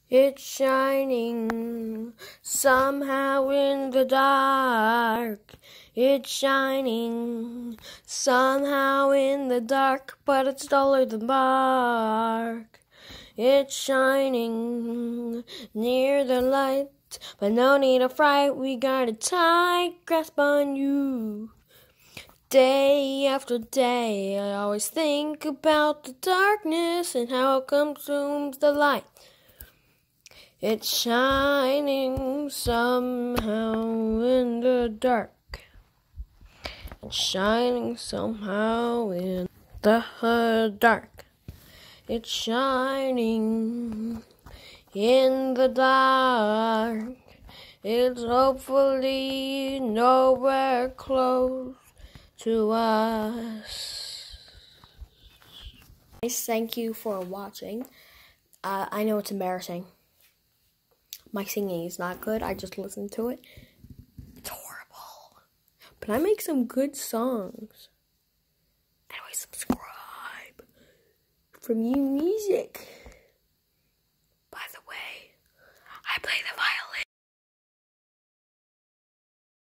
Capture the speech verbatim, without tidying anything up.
It's shining somehow in the dark. It's shining somehow in the dark, but it's duller than bark. It's shining near the light, but no need to fright. We got a tight grasp on you. Day after day, I always think about the darkness and how it consumes the light. It's shining somehow in the dark. It's shining somehow in the dark. It's shining in the dark. It's hopefully nowhere close to us. Thank you for watching. Uh, I know it's embarrassing. My singing is not good. I just listened to it. It's horrible. But I make some good songs. Anyway, subscribe for new music. By the way, I play the violin.